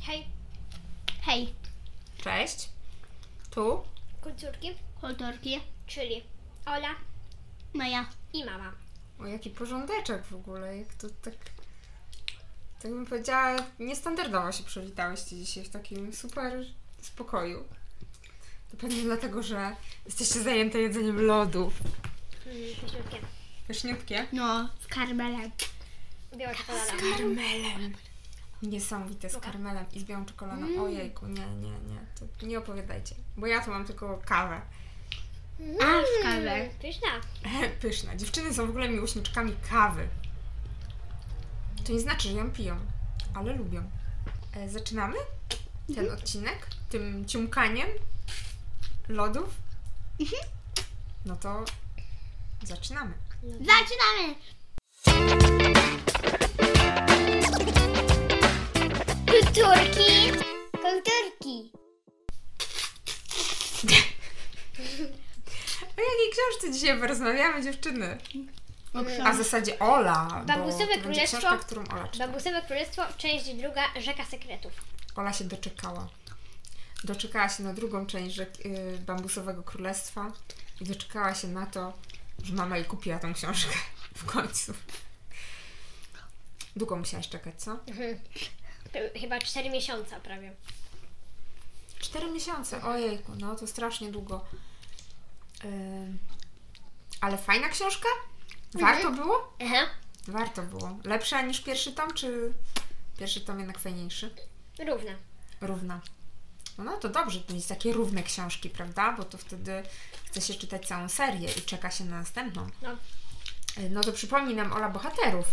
Hej. Hej. Cześć. Tu Kulturki. Czyli Ola Maja. i mama. O, jaki porządeczek w ogóle, jak to tak bym powiedziała, niestandardowo się przywitałyście dzisiaj w takim super spokoju. To pewnie dlatego, że jesteście zajęte jedzeniem lodów. Pyszniutkie. Pyszniutkie. No, z karmelem. Biała czekolada. Karmelem. Niesamowite, z karmelem i z białą czekoladą. Ojejku, nie. To nie opowiadajcie, bo ja tu mam tylko kawę. A, w kawę. Pyszna. Pyszna. Dziewczyny są w ogóle miłośniczkami kawy. To nie znaczy, że ją piją, ale lubią. Zaczynamy ten odcinek tym ciumkaniem lodów? No to zaczynamy. Zaczynamy! Kulturki. O jakiej książce dzisiaj porozmawiamy, dziewczyny? O książce. A w zasadzie Ola, Bambusowe bo to będzie Królestwo. książka, którą Ola czyta. Bambusowe Królestwo, część 2, Rzeka Sekretów. Ola się doczekała. Doczekała się na drugą część Bambusowego Królestwa i doczekała się na to, że mama jej kupiła tą książkę w końcu. Długo musiałaś czekać, co? Chyba 4 miesiące prawie. 4 miesiące, ojejku, no to strasznie długo. Ale fajna książka? Warto było? Aha. Warto było. Lepsza niż pierwszy tom, czy pierwszy tom jednak fajniejszy? Równa. Równa. No to dobrze, to mieć takie równe książki, prawda? Bo to wtedy chce się czytać całą serię i czeka się na następną. No to przypomnij nam, Ola, bohaterów.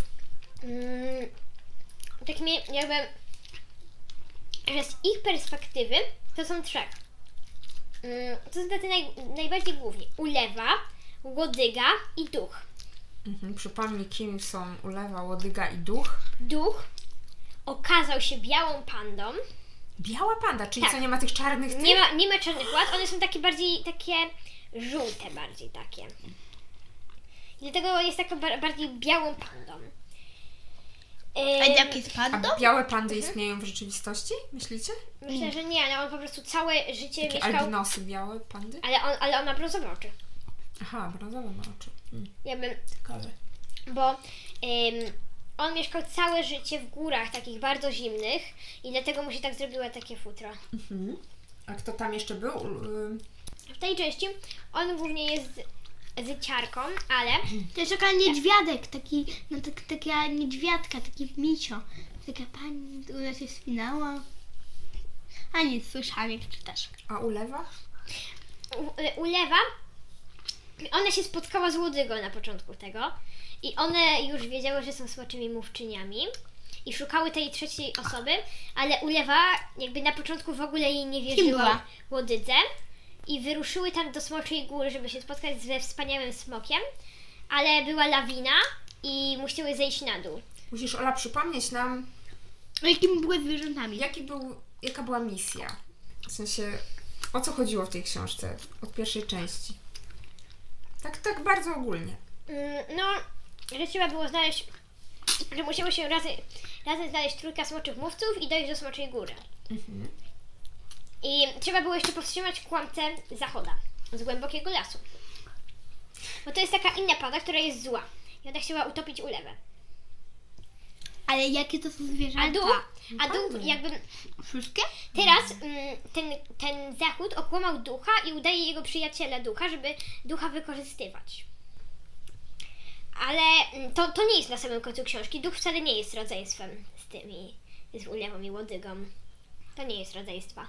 Tak mi jakby, że z ich perspektywy to są 3. To są tacy najbardziej główni. Ulewa, Łodyga i Duch. Przypomnij, kim są Ulewa, Łodyga i Duch. Duch okazał się białą pandą. Biała panda, czyli Tak. co, nie ma tych czarnych tych? Nie ma czarnych ład, one są takie bardziej, takie żółte bardziej takie. I dlatego jest taką bardziej białą pandą. A jak jest pandą? A białe pandy istnieją w rzeczywistości, myślicie? Myślę, że nie, ale on po prostu całe życie Takie mieszkał... albinosy białe pandy? Ale on ma brązowe oczy. Aha, brązowe ma oczy. Jakby, Ciekawe. bo on mieszkał całe życie w górach takich bardzo zimnych i dlatego mu się tak zrobiło takie futro. A kto tam jeszcze był? W tej części on głównie jest zyciarką, ale To jest taka niedźwiadek, taki, no taka niedźwiadka, taki misio. Taka pani, która się spinała. A nie, słyszałam jak czytasz. A Ulewa? Ulewa, ona się spotkała z Łodygą na początku tego i one już wiedziały, że są smoczymi mówczyniami i szukały tej trzeciej osoby, ale Ulewa jakby na początku w ogóle jej nie była? wierzyła Łodydze i wyruszyły tam do Smoczej Góry, żeby się spotkać ze wspaniałym smokiem, ale była lawina i musiały zejść na dół. Musisz, Ola, przypomnieć nam, A jakimi były zwierzętami? jaka była misja? W sensie, o co chodziło w tej książce od pierwszej części? Tak bardzo ogólnie. No, że trzeba było znaleźć, że musiało się razem znaleźć 3 smoczych mówców i dojść do Smoczej Góry. I trzeba było jeszcze powstrzymać kłamcę Zachoda z głębokiego lasu. Bo to jest taka inna panda, która jest zła. I ona chciała utopić Ulewę. Ale jakie to są zwierzęta? A duch jakby... Wszystkie? Teraz ten Zachód okłamał ducha i udaje jego przyjaciela ducha, żeby ducha wykorzystywać. Ale to nie jest na samym końcu książki. Duch wcale nie jest rodzeństwem z Ulewą i Łodygą. To nie jest rodzeństwa.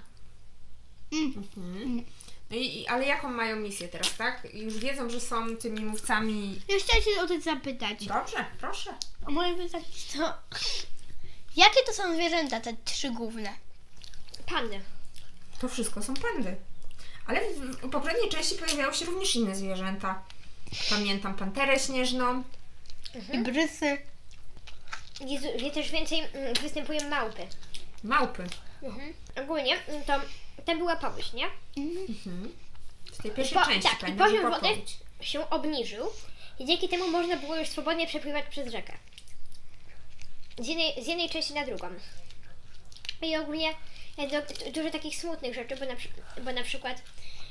No ale jaką mają misję teraz, tak? Już wiedzą, że są tymi mówcami. Ja chciałam się o to zapytać. Dobrze, proszę. O moje pytanie to... Jakie to są zwierzęta, te 3 główne? Pandy. To wszystko są pandy. Ale w poprzedniej części pojawiały się również inne zwierzęta. Pamiętam panterę śnieżną. I brysy. Jest też więcej występują małpy. Małpy. Ogólnie to tam była powódź, nie? W tej pierwszej części Tak, i pamiętam, poziom była wody powódź. się obniżył i dzięki temu można było już swobodnie przepływać przez rzekę. Z jednej części na drugą. I ogólnie jest dużo takich smutnych rzeczy, bo na przykład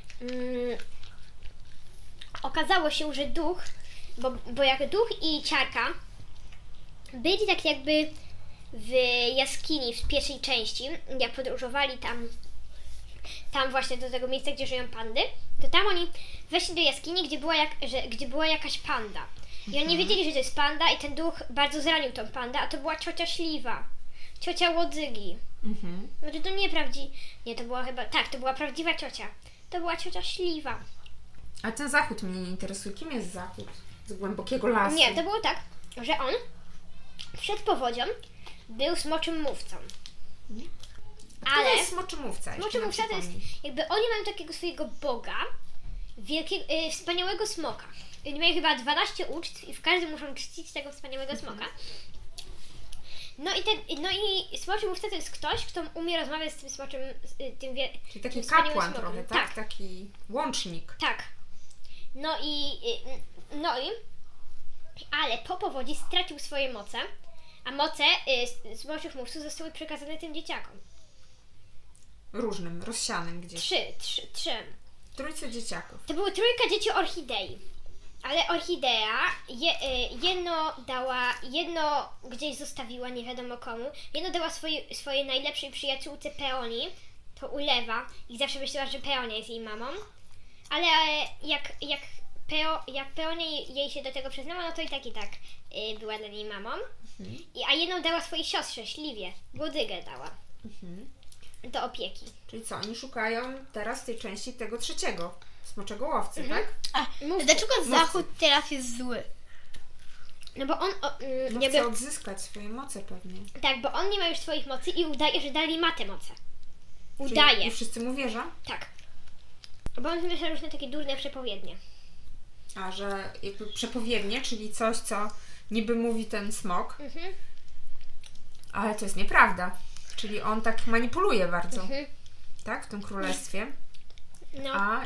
okazało się, że duch, bo jak duch i ciarka byli tak jakby w jaskini w pierwszej części, jak podróżowali tam właśnie do tego miejsca, gdzie żyją pandy, to tam oni weszli do jaskini, gdzie była jakaś panda. I oni wiedzieli, że to jest panda i ten duch bardzo zranił tą pandę, a to była ciocia Śliwa, ciocia Łodygi. Znaczy to nie, to była chyba, tak, to była prawdziwa ciocia. To była ciocia Śliwa. A ten zachód mnie nie interesuje. Kim jest zachód? Z głębokiego lasu. Nie, to było tak, że on przed powodzią był smoczym mówcą. Ale to jest smoczymówca. Smoczy mówca to jest, jakby oni mają takiego swojego boga, wspaniałego smoka. Oni mają chyba 12 uczt i w każdym muszą czcić tego wspaniałego smoka. No i smoczy mówca to jest ktoś, kto umie rozmawiać z tym smoczym, Czyli taki tym wspaniałym kapłan smokiem. trochę, tak? Taki łącznik. Tak. Ale po powodzi stracił swoje moce, a moce smoczych mówców zostały przekazane tym dzieciakom. Różnym, rozsianym gdzieś. Trzy. Trójce dzieciaków. To były trójka dzieci orchidei. Ale orchidea jedno gdzieś zostawiła, nie wiadomo komu. Jedno dała swojej najlepszej przyjaciółce Peonii, to ulewa i zawsze myślała, że Peonia jest jej mamą. Ale jak Peonia jej się do tego przyznała, no to i tak była dla niej mamą. A jedną dała swojej siostrze, Śliwie, Łodygę dała do opieki. Czyli co, oni szukają teraz w tej części tego trzeciego smoczego łowcy, tak? A dlaczego Zachód teraz jest zły? No bo on chce odzyskać swoje moce pewnie. Tak, bo on nie ma już swoich mocy i udaje, że dali ma te moce. Czyli i wszyscy mu wierzą? Tak. Bo on wymyśla różne takie durne przepowiednie. A, że jakby przepowiednie, czyli coś, co niby mówi ten smok, ale to jest nieprawda. Czyli on tak manipuluje bardzo, tak? W tym królestwie. No. A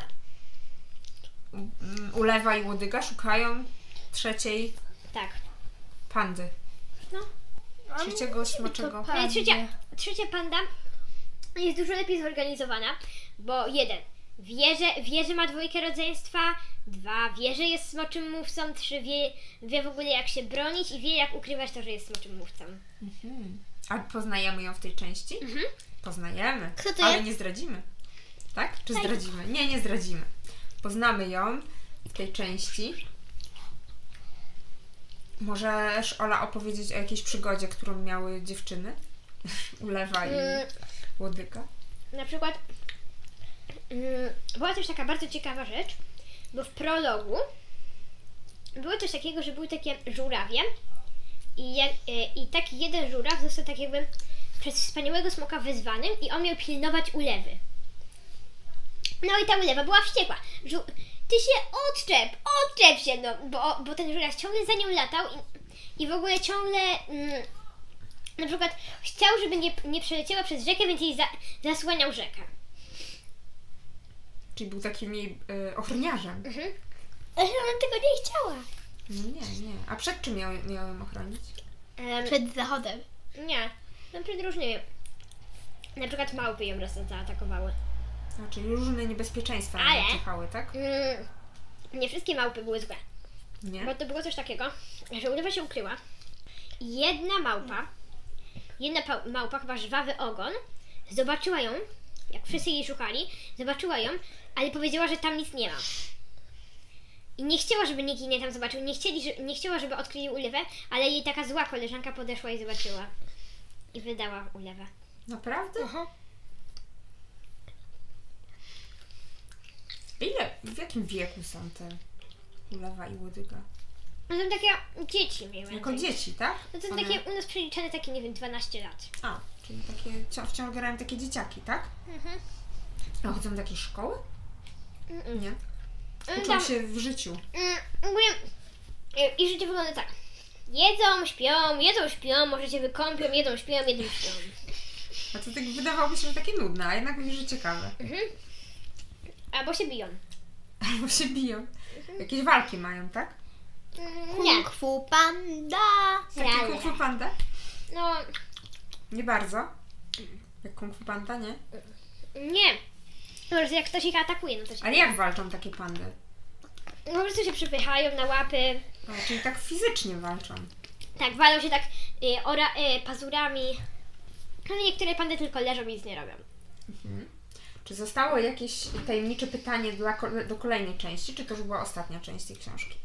Ulewa i Łodyga szukają trzeciej pandy. No. Trzeciego smoczego. Trzecia panda jest dużo lepiej zorganizowana, bo 1. Wie, że ma 2 rodzeństwa, 2. Wie, że jest smoczym mówcą, 3. Wie w ogóle jak się bronić i wie jak ukrywać to, że jest smoczym mówcą. A poznajemy ją w tej części? Poznajemy, kto to ale jest? nie zdradzimy. Tak? Czy zdradzimy? Nie zdradzimy. Poznamy ją w tej części. Możesz, Ola, opowiedzieć o jakiejś przygodzie, którą miały dziewczyny? Ulewa i Łodyga. Na przykład była też taka bardzo ciekawa rzecz, bo w prologu było coś takiego, że były takie żurawie i taki jeden żuraw został tak jakby przez wspaniałego smoka wezwany i on miał pilnować ulewy. No i ta ulewa była wściekła. Ty się odczep się, no, bo ten żuraw ciągle za nią latał i w ogóle ciągle na przykład chciał, żeby nie przeleciała przez rzekę, więc jej zasłaniał rzekę. Czyli był takim jej ochroniarzem. Ale ona tego nie chciała. No nie. A przed czym miał ją ochronić? Przed zachodem. Nie, no przed różnymi. Na przykład małpy ją raz zaatakowały. A, czyli różne niebezpieczeństwa Ale czekały, tak? Nie wszystkie małpy były złe. Nie? Bo to było coś takiego, że ulewa się ukryła. Jedna małpa, chyba żwawy ogon, zobaczyła ją, jak wszyscy jej szukali, zobaczyła ją, ale powiedziała, że tam nic nie ma. I nie chciała, żeby nikt inny tam zobaczył, nie chciała, żeby odkryli ulewę, ale jej taka zła koleżanka podeszła i zobaczyła. I wydała ulewę. Naprawdę? W jakim wieku są te Ulewa i Łodyga? No to takie dzieci mniej więcej. Jako dzieci, tak? No to są takie u nas przeliczane takie, nie wiem, 12 lat. A, czyli takie wciąż grają takie dzieciaki, tak? A chodzą do jakiejś szkoły? Nie. Uczą się w życiu. I życie wygląda tak. Jedzą, śpią, może się wykąpią, jedzą, śpią. A to tak wydawałoby się, że takie nudne, a jednak mówisz, że ciekawe. Albo się biją. Albo się biją. Jakieś walki mają, tak? Nie. Kung Fu Panda. Takie Kung Fu Panda? No, Nie bardzo. Jak Kung Fu Panda, nie? Nie. Po prostu jak ktoś ich atakuje, no to się... Ale jak walczą takie pandy? No po prostu się przepychają na łapy. A, czyli tak fizycznie walczą. Tak, walą się tak pazurami. Ale niektóre pandy tylko leżą i nic nie robią. Czy zostało jakieś tajemnicze pytanie do kolejnej części, czy to już była ostatnia część tej książki?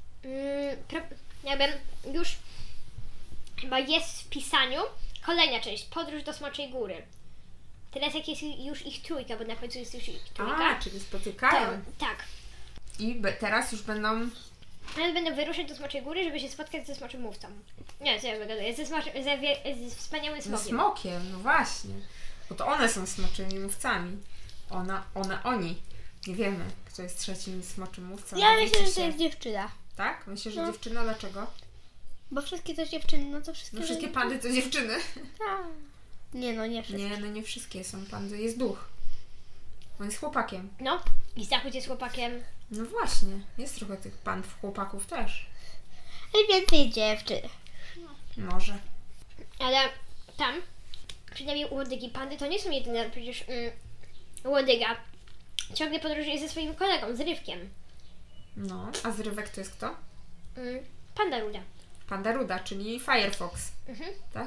Jakby już chyba jest w pisaniu kolejna część, Podróż do Smoczej Góry. Teraz jak jest już ich trójka, bo na końcu jest już ich trójka. A, czyli spotykają. To, tak. I teraz już będą... Ale będę wyruszać do Smoczej Góry, żeby się spotkać ze smoczym mówcą. Nie, co ja wygaduję, ze wspaniałym Ze smokiem. smokiem, no właśnie. Bo to one są smoczymi mówcami. Oni. Nie wiemy, kto jest trzecim smoczym mówcą. Ja Dowiecie myślę, że to się. jest dziewczyna. Tak? Myślisz, że No. dziewczyna? Dlaczego? Bo wszystkie to dziewczyny, no to wszystkie... No wszystkie pandy to dziewczyny. Tak. Nie no, nie wszystkie. Nie, no nie wszystkie są pandy. Jest duch. On jest chłopakiem. No, i Zachód jest chłopakiem. No właśnie. Jest trochę tych chłopaków też. Ale więcej dziewczyn. Może. Ale tam, przynajmniej u Łodygi pandy, to nie są jedyne, przecież Łodyga ciągle podróżuje ze swoim kolegą, z Rywkiem. No. A zrywek to jest kto? Panda Ruda. Panda Ruda, czyli Firefox. Mhm. Tak?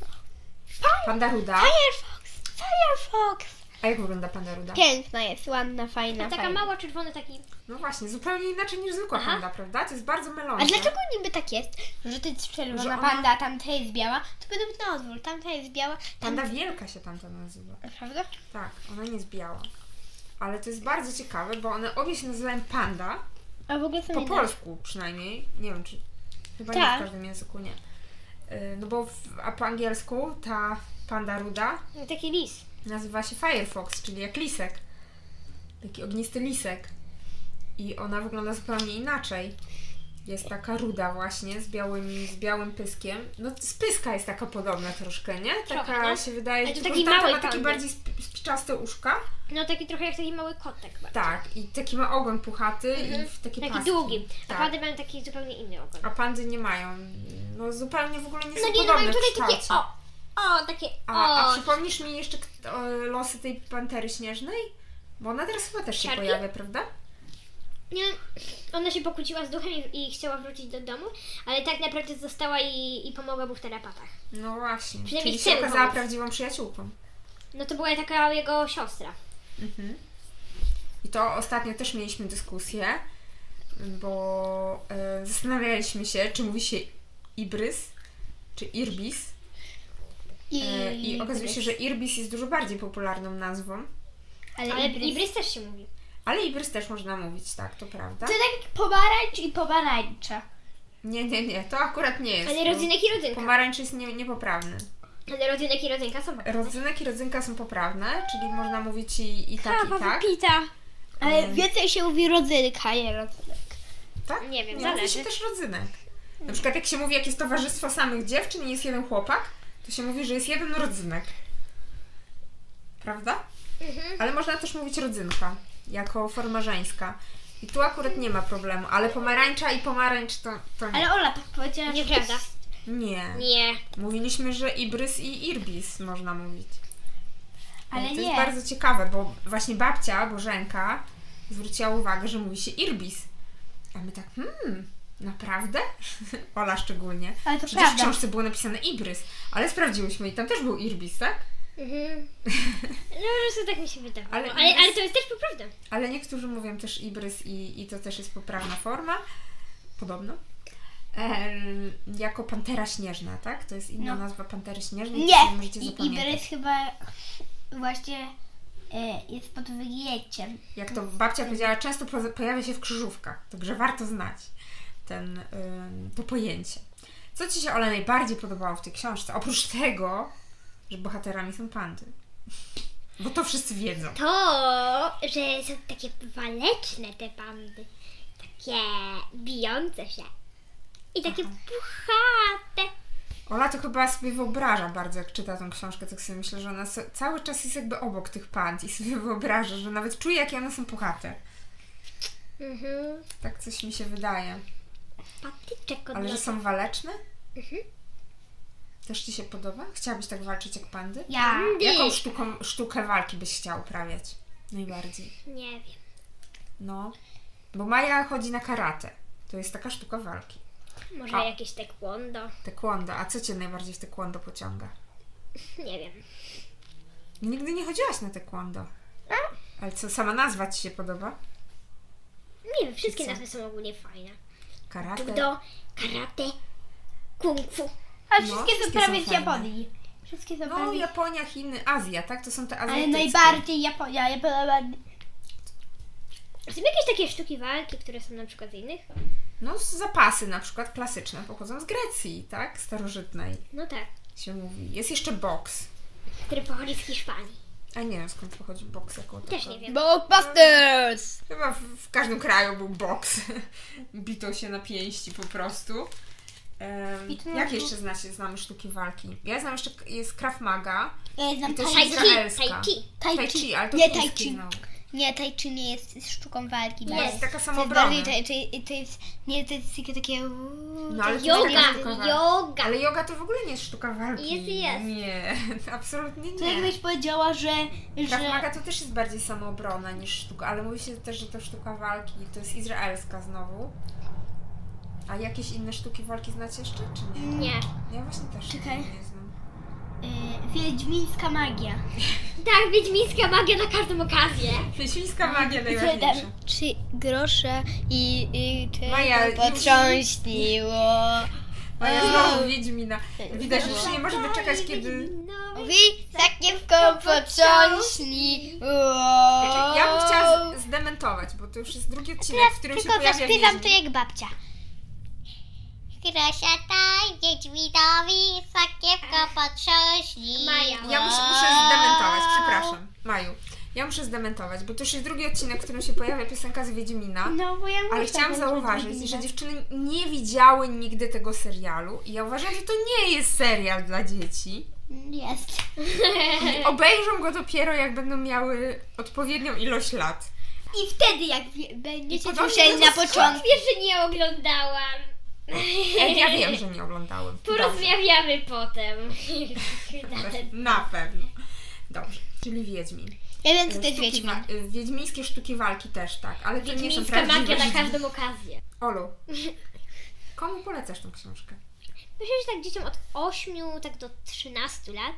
Panda Ruda. Firefox! A jak wygląda Panda Ruda? Piękna jest, ładna, fajna, Taka fajna. mała, czerwona, taki... No właśnie, zupełnie inaczej niż zwykła Aha. panda, prawda? To jest bardzo mylące. A dlaczego niby tak jest, że to jest czerwona Że ona- panda, a tamta jest biała? To podobny odwrót, tamta jest biała, Panda wielka się tamta nazywa. Prawda? Tak, ona nie jest biała. Ale to jest bardzo ciekawe, bo one obie się nazywają panda. A w ogóle są Po inne. polsku przynajmniej. Nie wiem, czy... Chyba nie Tak. w każdym języku, nie. No bo a po angielsku ta Panda Ruda Taki lis. nazywa się Firefox, czyli jak lisek. Taki ognisty lisek. I ona wygląda zupełnie inaczej. Jest taka ruda właśnie, z białym pyskiem. No z pyska jest taka podobna troszkę, nie? Taka Trochę, no. się wydaje, Ale to tylko taki że tamta mały ma takie pandy. bardziej spiczaste uszka. No taki trochę jak taki mały kotek. Bardzo. Tak, i taki ma ogon puchaty i takie Taki paski. długi. A Tak. pandy mają taki zupełnie inny ogon. A pandy nie mają. No zupełnie w ogóle nie są No nie, no podobne mają w tutaj takie kształcie. takie A przypomnisz mi jeszcze losy tej pantery śnieżnej? Bo ona teraz chyba też się Siarki? pojawia, prawda? Nie, ona się pokłóciła z duchem i chciała wrócić do domu, ale tak naprawdę została i pomogła mu w tarapatach. No właśnie. Przynajmniej Czyli chce się okazała pomóc. prawdziwą przyjaciółką. No to była taka jego siostra. I to ostatnio też mieliśmy dyskusję, bo zastanawialiśmy się, czy mówi się Ibrys, czy Irbis. I okazuje się, że Irbis jest dużo bardziej popularną nazwą. Ale Ibrys też się mówi. Ale Ibrys też można mówić, tak, to prawda. To tak jak pomarańcz i pomarańcza. Nie, to akurat nie jest. Ale rodzynek i rodzynka. Pomarańcz jest niepoprawny. Ale rodzynek i rodzynka są poprawne. Rodzynek i rodzynka są poprawne, czyli można mówić i tak, i tak. pita. Ale więcej się mówi rodzynka, nie rodzynek. Tak? Nie wiem, Mówi zależy. się też rodzynek. Na przykład jak się mówi, jak jest towarzystwo samych dziewczyn i jest jeden chłopak, to się mówi, że jest jeden rodzynek. Prawda? Ale można też mówić rodzynka, jako forma żeńska. I tu akurat nie ma problemu, ale pomarańcza i pomarańcz to nie. Ale Ola tak powiedziała, że Nieprawda. Nie. Nie. Mówiliśmy, że Ibrys i Irbis można mówić. Ale to nie. jest bardzo ciekawe, bo właśnie babcia Bożenka zwróciła uwagę, że mówi się Irbis. A my tak, naprawdę? Ola szczególnie. Ale to Przecież prawda. w książce było napisane Ibrys, ale sprawdziłyśmy i tam też był Irbis, tak? No po prostu tak mi się wydawało. Ale Ale to jest też poprawne. Ale niektórzy mówią też Ibrys i to też jest poprawna forma. Podobno. Jako Pantera Śnieżna, tak? To jest inna nazwa Pantery Śnieżnej. Nie, którą możecie i zapamiętać. Ibrys chyba właśnie jest pod wygięciem. Jak to babcia powiedziała, często pojawia się w krzyżówkach, także warto znać to pojęcie. Co Ci się, Ola, najbardziej podobało w tej książce? Oprócz tego, że bohaterami są pandy. Bo to wszyscy wiedzą. To, że są takie waleczne te pandy. Takie bijące się. I takie puchate. Ola to chyba sobie wyobraża bardzo, jak czyta tą książkę, tak sobie myślę, że ona cały czas jest jakby obok tych pand i sobie wyobraża, że nawet czuje, jakie one są puchate. Tak coś mi się wydaje. Patyczek od Ale że lodu. są waleczne? Też Ci się podoba? Chciałabyś tak walczyć jak pandy? Ja. Jaką sztukę walki byś chciała uprawiać? Najbardziej. Nie wiem. No. Bo Maja chodzi na karate. To jest taka sztuka walki. Może jakieś taekwondo? Taekwondo. A co Cię najbardziej w taekwondo pociąga? Nie wiem. Nigdy nie chodziłaś na taekwondo. Ale co, sama nazwa Ci się podoba? Nie wiem, wszystkie Co? nazwy są ogólnie fajne. Karate? Judo, karate, kung fu. Ale No, wszystkie są wszystkie prawie są z Japonii. Wszystkie są No, prawie... Japonia, Chiny, Azja, tak? To są te Ale azjatyckie. najbardziej Japonia. Są jakieś takie sztuki walki, które są na przykład z innych? No, zapasy na przykład klasyczne pochodzą z Grecji, tak? Starożytnej No tak. się mówi. Jest jeszcze boks. Który pochodzi z Hiszpanii. A nie wiem, skąd pochodzi boks jako Też tako. nie wiem. Blockbusters! Chyba w każdym kraju był boks. Bito się na pięści po prostu. I to Jakie na- jeszcze znamy sztuki walki? Ja znam jeszcze, jest Krav Maga. Ja znam I to jest tai chi. izraelska. Tai chi. Tai chi, ale to Nie tai chiński chi. znowu. Nie, tai chi nie jest sztuką walki. To tak? jest taka To jest samobrona. bardziej, to jest, nie, to jest tylko takie... No, ale to Yoga, jest taka sztuka walki. yoga. Ale yoga to w ogóle nie jest sztuka walki. Jest. Nie, absolutnie To nie. jakbyś powiedziała, że... Krav Maga to też jest bardziej samoobrona niż sztuka, ale mówi się też, że to sztuka walki. To jest izraelska znowu. A jakieś inne sztuki walki znacie jeszcze, czy nie? Nie. Ja właśnie też Czekaj. nie znam. Wiedźmińska magia. Tak, wiedźmińska magia na każdą okazję. Świńska magia najważniejsza. 3 grosze i Maja, czego potrząśniło. Maja znowu Wiedźmina. Widać, że się nie może doczekać, kiedy... Mówi, sakiewką potrząśniło. Znaczy, ja bym chciała zdementować, bo to już jest drugi odcinek, w którym się pojawia Wiedźmin. jak babcia. Grosia daj Wiedźminowi, sakiewko potrząśnij. Maja. Ja muszę zdementować, przepraszam. Maju. Ja muszę zdementować, bo to już jest drugi odcinek, w którym się pojawia piosenka z Wiedźmina. No, bo ja Ale muszę chciałam włączyć zauważyć, Wiedźmina. że dziewczyny nie widziały nigdy tego serialu i ja uważam, że to nie jest serial dla dzieci. Jest. I obejrzą go dopiero, jak będą miały odpowiednią ilość lat. I wtedy jak będziecie podobnie słyszeli to na skąd początku. Wiesz, że nie oglądałam. Ja wiem, że nie oglądałem. Dobrze. Porozmawiamy potem. Na pewno. Dobrze, czyli Wiedźmin. Ja wiem, co to jest Sztuki Wiedźmin. wiedźmińskie sztuki walki też, tak, ale to nie są Wiedźmińska magia prawdziwe. na każdą okazję. Olu, komu polecasz tą książkę? Myślę, że tak dzieciom od 8 tak do 13 lat.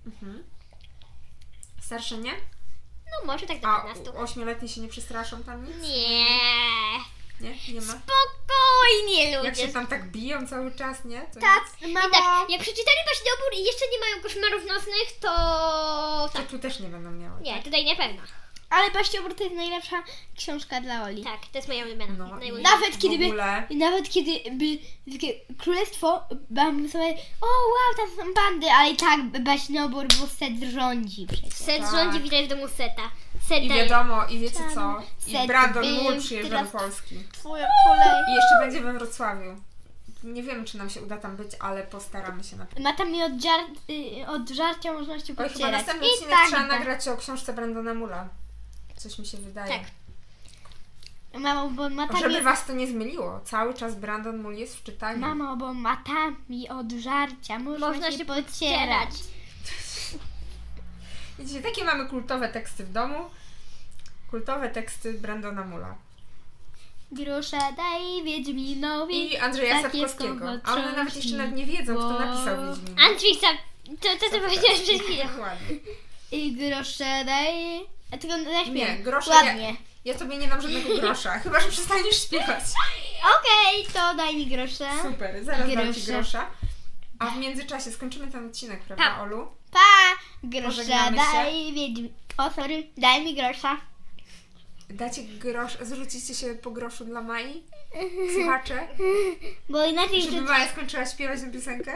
Starsze nie? No może tak do A 15. 8-letni się nie przestraszą tam nic? Nie. Nie? Nie ma? Spokojnie Jak ludzie. się tam tak biją cały czas, nie? To Tak, nic. i tak, jak przeczytali Baśniobór i jeszcze nie mają koszmarów nocnych, to To tak. tu też nie będą miały. Nie, tutaj nie pewno. Ale Baśniobór to jest najlepsza książka dla Oli. Tak, to jest moja ulubiona. No, Najulubiona. Nawet kiedy w ogóle... Nawet kiedy by takie królestwo, bym sobie, o wow, tam są bandy, ale i tak Baśniobór, bo set rządzi przecież. Set Tak. rządzi widać w domu Seta. Set I daje. wiadomo, i wiecie co? I Set Brandon był, Moore przyjeżdża do teraz- Polski. Twoja kolej. I jeszcze będzie we Wrocławiu. Nie wiem, czy nam się uda tam być, ale postaramy się na pewno. Ma tam i od żarcia można się Oj, chyba podcierać. następny I odcinek tak, trzeba i tak. nagrać o książce Brandona Moore'a. Coś mi się wydaje. Tak. Mamo, bo ma tam Żeby was to nie zmyliło. Cały czas Brandon Moore jest w czytaniu. Mamo, bo matami od żarcia można się podcierać. Widzicie, takie mamy kultowe teksty w domu. Kultowe teksty Brandona Moore'a. Grosza daj Wiedźminowi. I Andrzeja Sakiewką Sapkowskiego. A one nawet jeszcze nawet nie potrząśnij. wiedzą, kto napisał Wiedźmina. Andrzej sam. To ty powiedziałeś przed chwilą. Dokładnie. I grosza daj... A tylko zaśpiewam. Nie, grosze Ładnie. ja tobie nie dam żadnego grosza. Chyba, że przestaniesz śpiewać. Okej, to daj mi grosze. Super, zaraz dam ci Grosze. grosza. A w międzyczasie skończymy ten odcinek, prawda, Pa. Olu? Pa! Grosza Pożegnamy się. daj Wiedźmin... O, sorry. Daj mi grosza. Dacie grosz, zrzucicie się po groszu dla Mai? Słuchacze? Bo inaczej... Żeby Maja skończyła śpiewać tę piosenkę?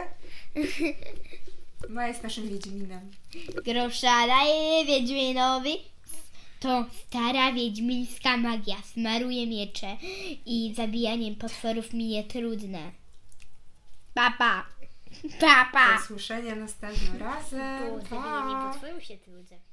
Maja jest naszym Wiedźminem. Grosza daje Wiedźminowi. To stara wiedźmińska magia. Smaruje miecze i zabijaniem potworów mi nie trudne. Pa, pa. Pa, pa. Do usłyszenia następnym razem. Bo zabijaniem potworu się trudzę.